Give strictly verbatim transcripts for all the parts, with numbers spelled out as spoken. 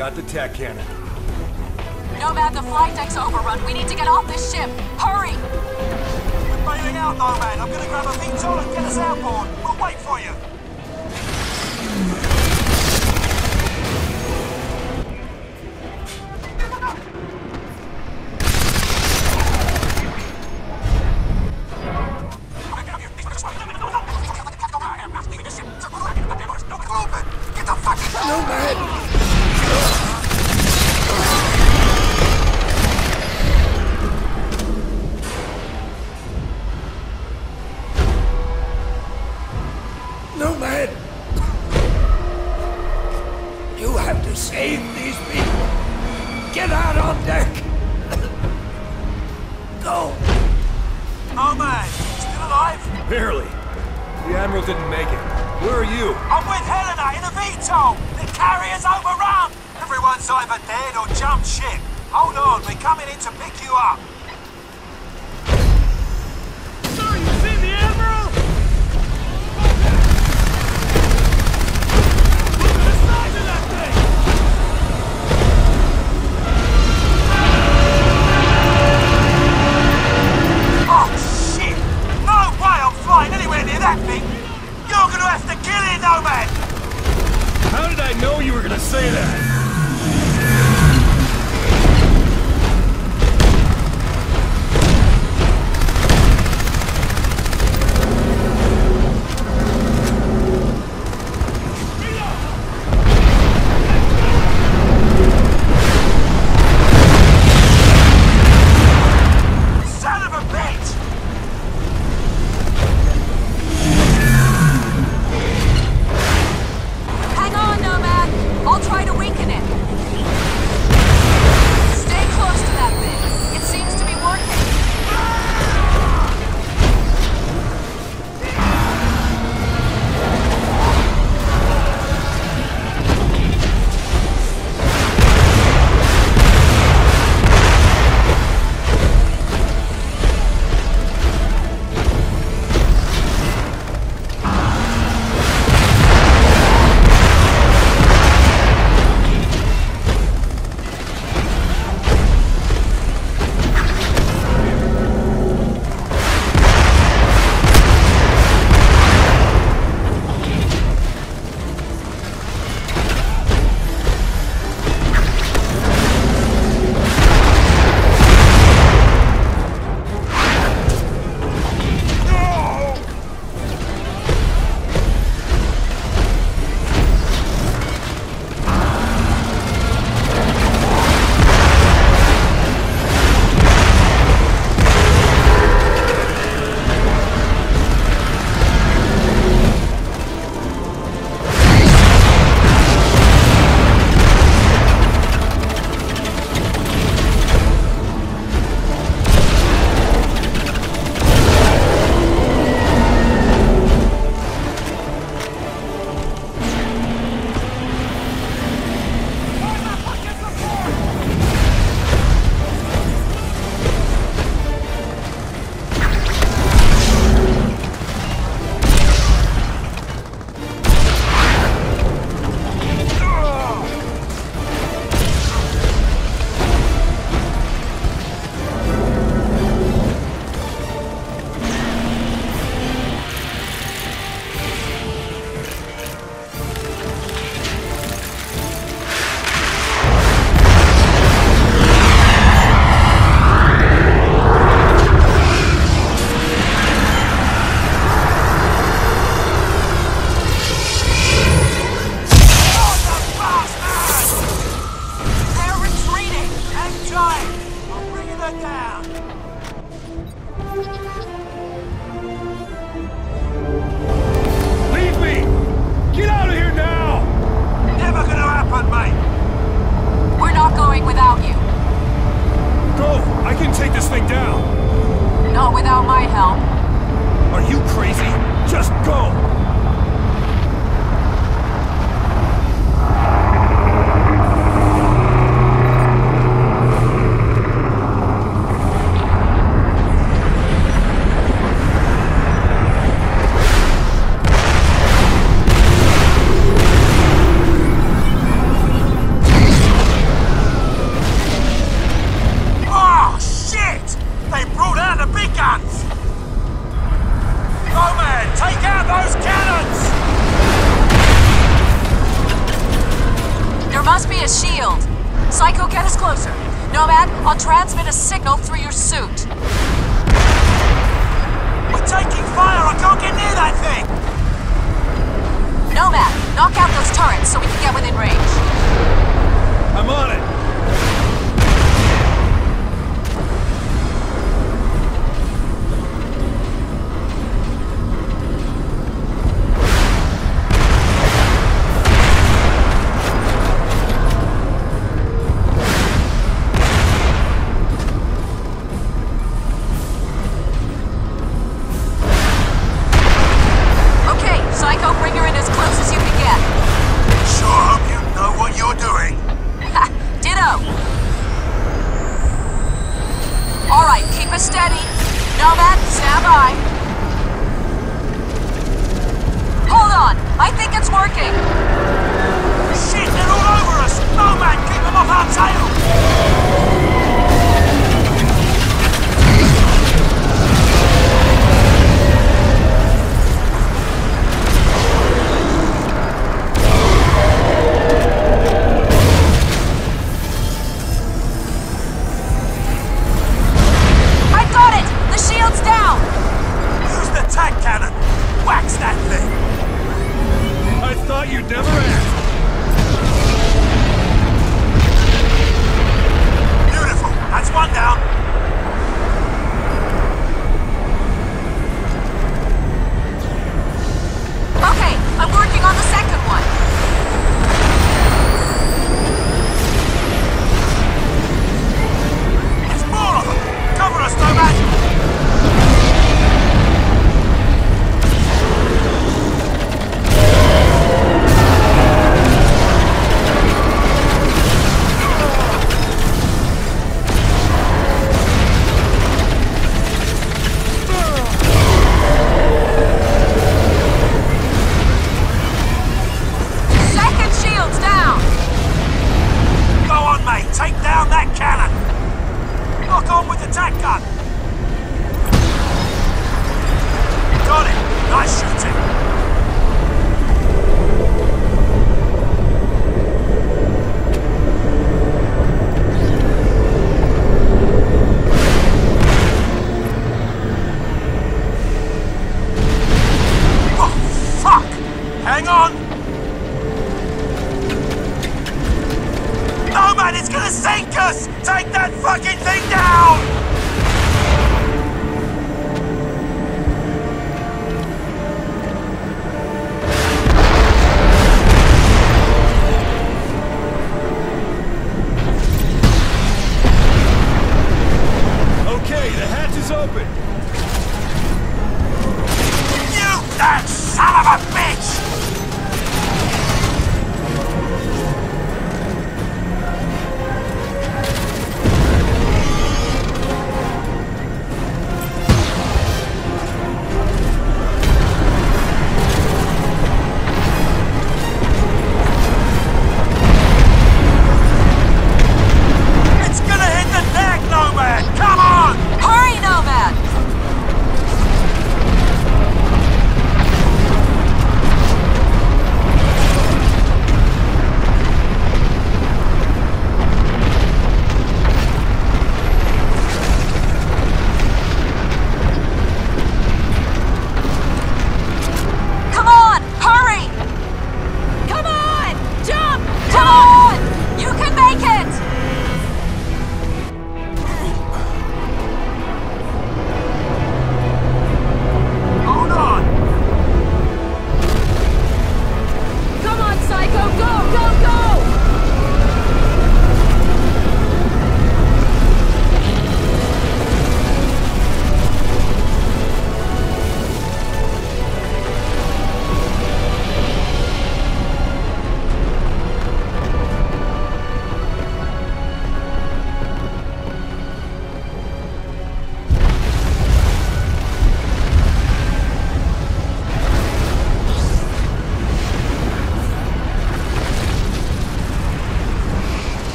got the tech cannon. Nomad, the flight deck's overrun. We need to get off this ship. Hurry! We're bailing out, Nomad. I'm gonna grab a V TOL and get us outboard. We'll wait for you. Get the fucking Nomad! Nomad! You have to save these people! Get out on deck! Go! Nomad, still alive? Barely. The Admiral didn't make it. Where are you? I'm with Helena in a V TOL! The carrier's overrun! Everyone's either dead or jumped ship. Hold on, we're coming in to pick you up. Sir, you see the Admiral? Look at the size of that thing! Oh, shit! No way I'm flying anywhere near that thing! You're gonna have to kill it, Nomad! How did I know you were gonna say that? Must be a shield. Psycho, get us closer. Nomad, I'll transmit a signal through your suit. We're taking fire! I can't get near that thing! Nomad, knock out those turrets so we can get within range. I'm on it! Steady. Nomad, stand by. Hold on. I think it's working. Shit, they're all over us. Nomad, keep them off our tail. The shield's down!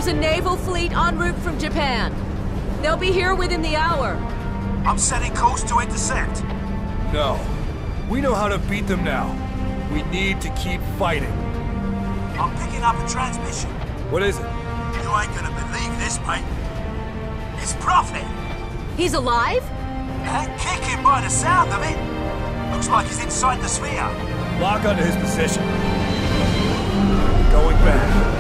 There's a naval fleet en route from Japan. They'll be here within the hour. I'm setting course to intercept. No. We know how to beat them now. We need to keep fighting. I'm picking up a transmission. What is it? You ain't gonna believe this, mate. It's Prophet. He's alive? And kicking by the sound of it. Looks like he's inside the sphere. Lock onto his position. Going back.